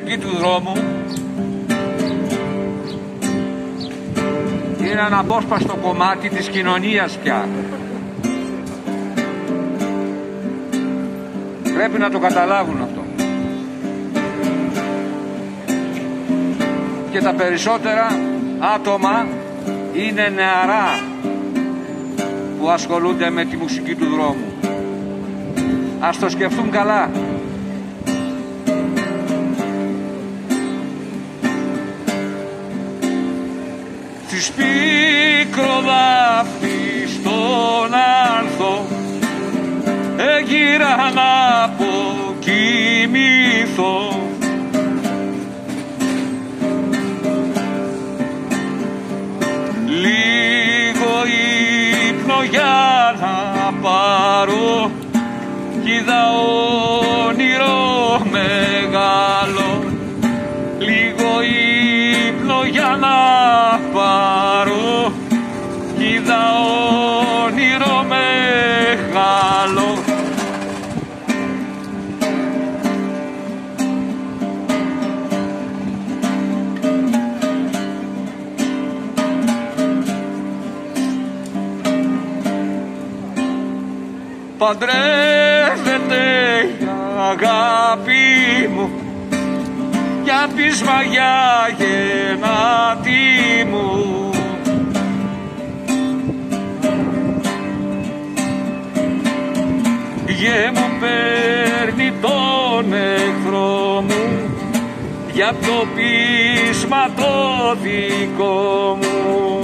Εκεί του δρόμου είναι ένα απόσπαστο κομμάτι της κοινωνίας πια. Πρέπει να το καταλάβουν αυτό. Και τα περισσότερα άτομα είναι νεαρά που ασχολούνται με τη μουσική του δρόμου. Ας το σκεφτούν καλά. Της πικροδάφτης στον άνθο έγιρα να αποκοιμηθώ. Λίγο ύπνο για να πάρω κι είδα όνειρο μεγάλο. Λίγο ύπνο για να πάρω κι είδα όνειρο μεγάλο. Παντρεύεται η αγάπη μου για πείσμα για γεννάτη μου. Γε μου παίρνει τον εχθρό μου για το πείσμα το δικό μου.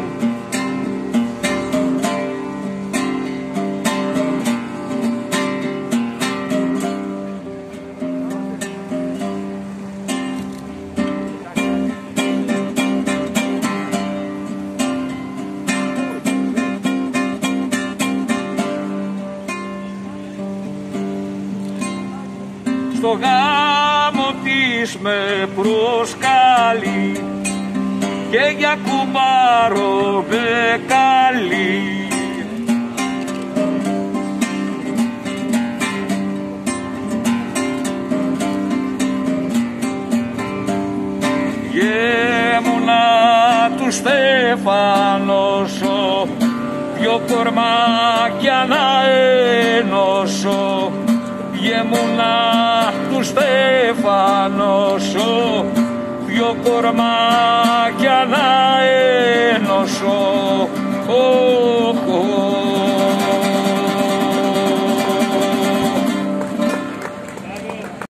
Στο γάμο της με προσκάλει και για κουμπάρο με καλεί. Γέμουνα του στεφανώσω, δυο κορμάκια να ενώσω. Γέμουνα του στεφανώσω, δυο κορμάκια να ενώσω.